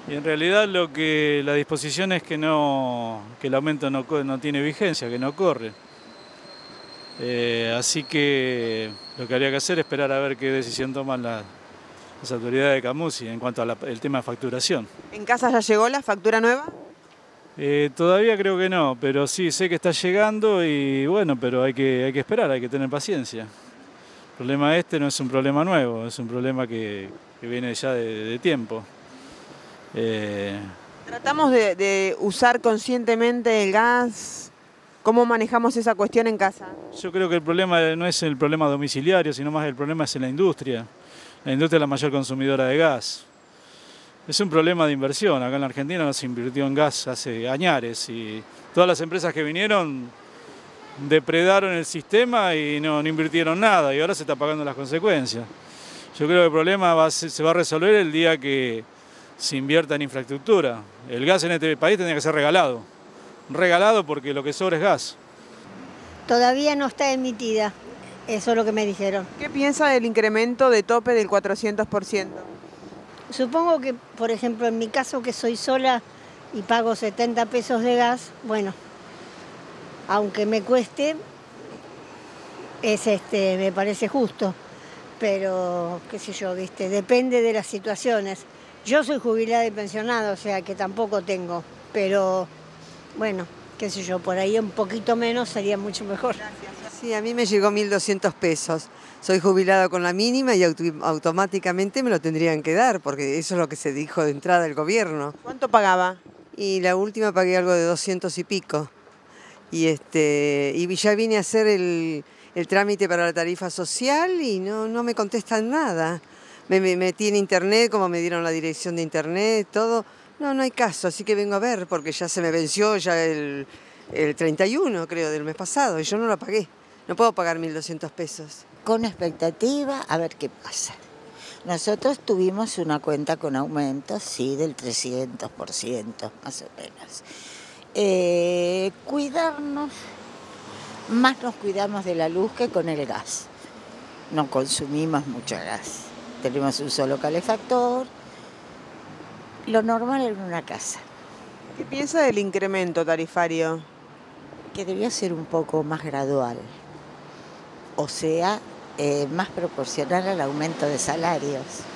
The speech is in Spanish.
Y en realidad la disposición es que que el aumento no tiene vigencia, que no corre. Así que lo que habría que hacer es esperar a ver qué decisión toman las autoridades de Camusi en cuanto al tema de facturación. ¿En casa ya llegó la factura nueva? Todavía creo que no, pero sí, sé que está llegando y bueno, pero hay que esperar, hay que tener paciencia. El problema este no es un problema nuevo, es un problema que viene ya de tiempo. Tratamos de usar conscientemente el gas. ¿Cómo manejamos esa cuestión en casa? Yo creo que el problema no es el problema domiciliario, sino más el problema es en la industria. La industria es la mayor consumidora de gas. Es un problema de inversión. Acá en la Argentina no se invirtió en gas hace añares y todas las empresas que vinieron depredaron el sistema y no invirtieron nada y ahora se está pagando las consecuencias. Yo creo que el problema se va a resolver el día que se invierta en infraestructura. El gas en este país tendría que ser regalado. Regalado porque lo que sobra es gas. Todavía no está emitida, eso es lo que me dijeron. ¿Qué piensa del incremento de tope del 400%? Supongo que, por ejemplo, en mi caso que soy sola y pago 70 pesos de gas, bueno, aunque me cueste, me parece justo, pero qué sé yo, ¿viste? Depende de las situaciones. Yo soy jubilada y pensionada, o sea que tampoco tengo, pero bueno, qué sé yo, por ahí un poquito menos sería mucho mejor. Sí, a mí me llegó 1.200 pesos. Soy jubilada con la mínima y automáticamente me lo tendrían que dar, porque eso es lo que se dijo de entrada del gobierno. ¿Cuánto pagaba? Y la última pagué algo de 200 y pico. Y ya vine a hacer el trámite para la tarifa social y no me contestan nada. Me metí en internet, como me dieron la dirección de internet, todo. No hay caso, así que vengo a ver, porque ya se me venció ya el 31, creo, del mes pasado, y yo no lo pagué. No puedo pagar 1.200 pesos. Con expectativa a ver qué pasa. Nosotros tuvimos una cuenta con aumentos, sí, del 300%, más o menos. Cuidarnos, más nos cuidamos de la luz que con el gas. No consumimos mucho gas. Tenemos un solo calefactor, lo normal en una casa. ¿Qué piensa del incremento tarifario? Que debió ser un poco más gradual, o sea, más proporcional al aumento de salarios.